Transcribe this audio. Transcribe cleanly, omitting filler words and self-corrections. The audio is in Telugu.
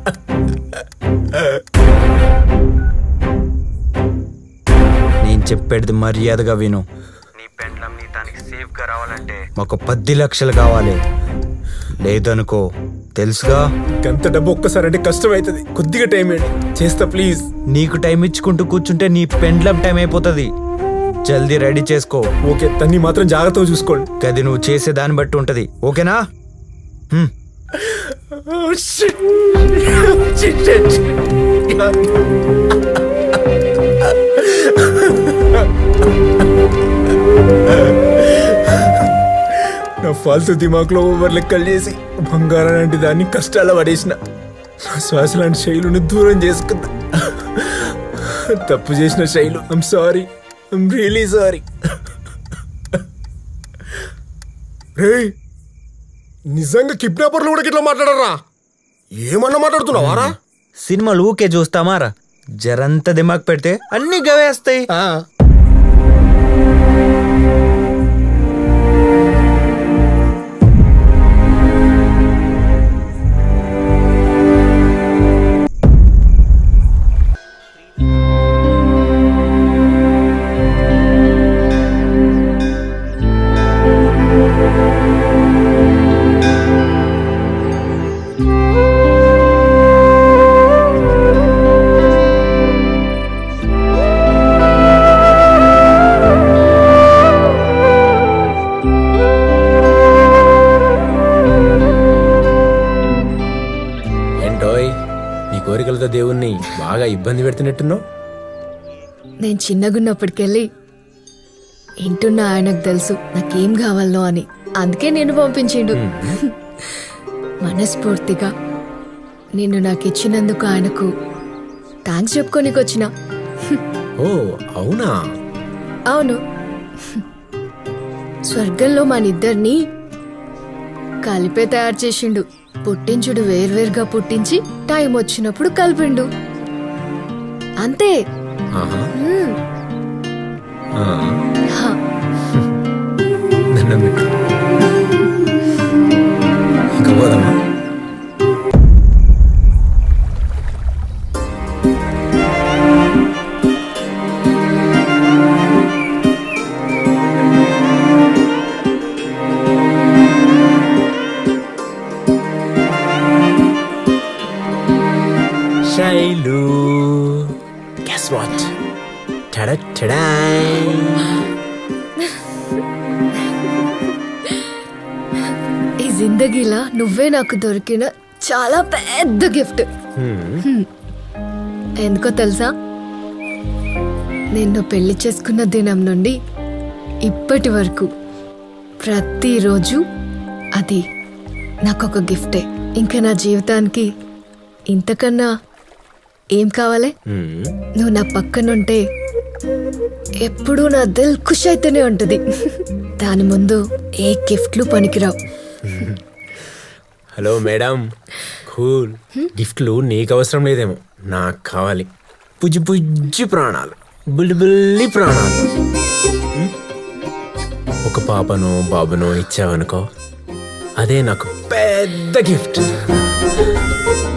నేను చెప్పేది మర్యాదగా విను. నీ పెండ్లం నీ దానికి సేఫ్ గా రావాలంటే ఒక 10 లక్షలు కావాలి. లేదనుకో తెలుసుగా. ఎంత డబ్బు ఒక్కసారి అంటే కష్టం అవుతుంది. కొద్దిగా టైం ఏంటి చేస్తా ప్లీజ్. నీకు టైం ఇచ్చుకుంటూ కూర్చుంటే నీ పెండ్లం టైం అయిపోతుంది. జల్దీ రెడీ చేసుకో. ఓకే, తన్ని మాత్రం జాగ్రత్తగా చూసుకోండి. అది నువ్వు చేసే దాన్ని బట్టి ఉంటది. ఓకేనా? నా ఫాల్తు దిమాగ్లో ఓవర్ లెక్కలు చేసి బంగారం లాంటి దాన్ని కష్టాల పడేసిన. నా శ్వాస లాంటి శైలుని దూరం చేసుకుందా. తప్పు చేసిన Shailu. I'm sorry, I'm really sorry. రే, నిజంగా కిడ్నాపర్లు కూడా ఇట్లా మాట్లాడరా? ఏమన్నా మాట్లాడుతున్నావారా? సినిమాలు ఊకే చూస్తామారా? జరంత దిమాగ్ పెడితే అన్ని గవేస్తాయి. కోరికలతో దేవుణ్ణి బాగా ఇబ్బంది పెడుతున్నట్టున్నావు. నేను చిన్నగున్నప్పటికెళ్ళి ఇంటున్న ఆయనకు తెలుసు నాకేం కావాలో అని. అందుకే నేను పంపించిండు. మనస్ఫూర్తిగా నిన్ను నాకు ఇచ్చినందుకు ఆయనకు థ్యాంక్స్ చెప్పుకోనికి వచ్చిన. ఓ అవునా? అవును. స్వర్గంలో మనిద్దరిని కలిపే తయారు చేసిండు. పుట్టించుడు వేర్వేరుగా పుట్టించి టైం వచ్చినప్పుడు కలిపిండు. అంతే. Shailu, guess what? Ta-da, ta-da. ఈ జిందగీలా నువ్వే నాకు దొరికిన చాలా పెద్ద గిఫ్ట్. ఎందుకో తెలుసా? నిన్ను పెళ్లి చేసుకున్న దినం నుండి ఇప్పటి వరకు ప్రతిరోజు అది నాకొక గిఫ్టే. ఇంకా నా జీవితానికి ఇంతకన్నా ఏం కావాలి? నువ్వు నా పక్కనుంటే ఎప్పుడూ నా దిల్ ఖుష్ అయితేనే ఉంటుంది. దాని ముందు ఏ గిఫ్ట్లు పనికిరావు. Hello madam, cool. గిఫ్ట్లు నీకు అవసరం లేదేమో, నాకు కావాలి. పుజ్జి పుజ్జి ప్రాణాలు, బుల్లి బుల్లి ప్రాణాలు. ఒక పాపనో బాబునో ఇచ్చావనుకో, అదే నాకు పెద్ద గిఫ్ట్.